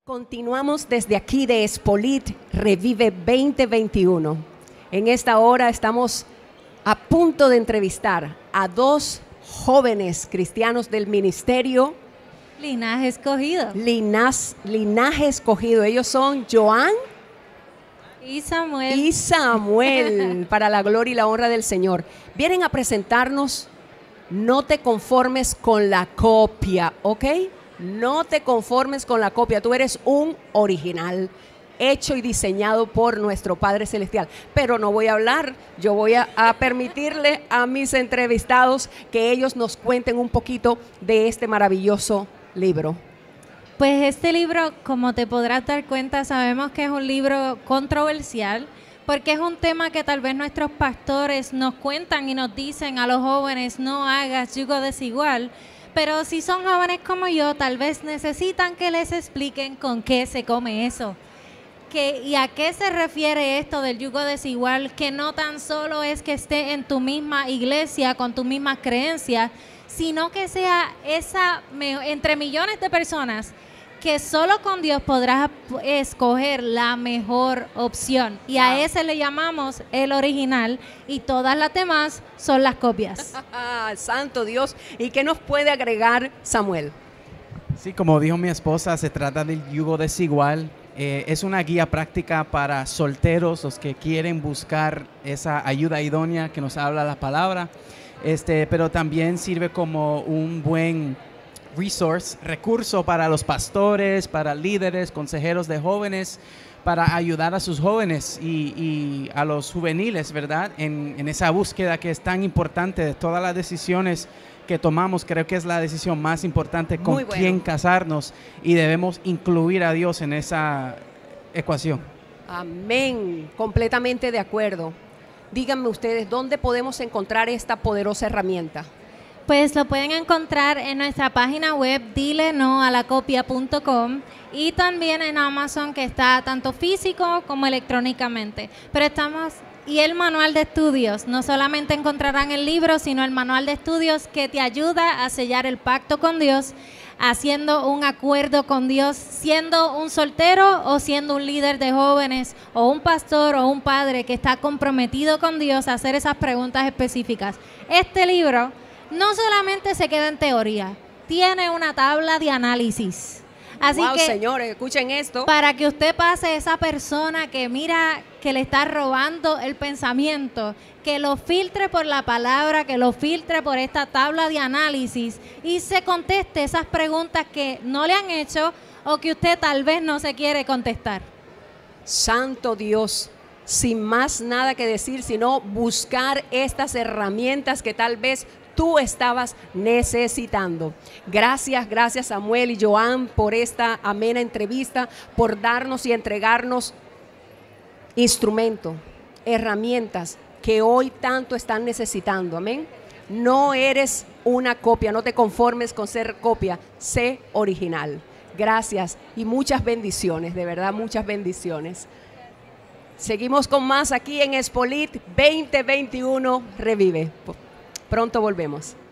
Continuamos desde aquí de Espolit Revive 2021. En esta hora estamos a punto de entrevistar a dos jóvenes cristianos del ministerio Linaje Escogido. Linaje Escogido. Ellos son Joan Y Samuel. y Samuel, para la gloria y la honra del Señor. Vienen a presentarnos No te conformes con la copia, ¿ok? No te conformes con la copia, tú eres un original, hecho y diseñado por nuestro Padre Celestial. Pero no voy a hablar, yo voy a permitirle a mis entrevistados que ellos nos cuenten un poquito de este maravilloso libro. Pues este libro, como te podrás dar cuenta, sabemos que es un libro controversial, porque es un tema que tal vez nuestros pastores nos cuentan y nos dicen a los jóvenes: no hagas yugo desigual. Pero si son jóvenes como yo, tal vez necesitan que les expliquen con qué se come eso. ¿Y a qué se refiere esto del yugo desigual? Que no tan solo es que esté en tu misma iglesia, con tus mismas creencias, sino que sea entre millones de personas, que solo con Dios podrás escoger la mejor opción. Y a ese le llamamos el original, y todas las demás son las copias. Santo Dios. ¿Y qué nos puede agregar Samuel? Sí, como dijo mi esposa, se trata del yugo desigual. Es una guía práctica para solteros, los que quieren buscar esa ayuda idónea que nos habla la palabra. Pero también sirve como un buen recurso para los pastores, para líderes, consejeros de jóvenes, para ayudar a sus jóvenes y a los juveniles, ¿verdad? En esa búsqueda que es tan importante de todas las decisiones que tomamos. Creo que es la decisión más importante con quién casarnos, y debemos incluir a Dios en esa ecuación. Amén, completamente de acuerdo. Díganme ustedes, ¿dónde podemos encontrar esta poderosa herramienta? Pues lo pueden encontrar en nuestra página web dilenoalacopia.com, y también en Amazon, que está tanto físico como electrónicamente. Y el manual de estudios, no solamente encontrarán el libro, sino el manual de estudios que te ayuda a sellar el pacto con Dios, haciendo un acuerdo con Dios, siendo un soltero o siendo un líder de jóvenes, o un pastor o un padre que está comprometido con Dios a hacer esas preguntas específicas. Este libro no solamente se queda en teoría, tiene una tabla de análisis. Así que, señores, escuchen esto. Para que usted pase esa persona que mira que le está robando el pensamiento, que lo filtre por la palabra, que lo filtre por esta tabla de análisis, y se conteste esas preguntas que no le han hecho o que usted tal vez no se quiere contestar. Santo Dios. Sin más nada que decir, sino buscar estas herramientas que tal vez tú estabas necesitando. Gracias Samuel y Joan por esta amena entrevista, por darnos y entregarnos instrumentos, herramientas que hoy tanto están necesitando. Amén. No eres una copia, no te conformes con ser copia, sé original. Gracias y muchas bendiciones, de verdad, muchas bendiciones. Seguimos con más aquí en Espolit 2021 Revive. Pronto volvemos.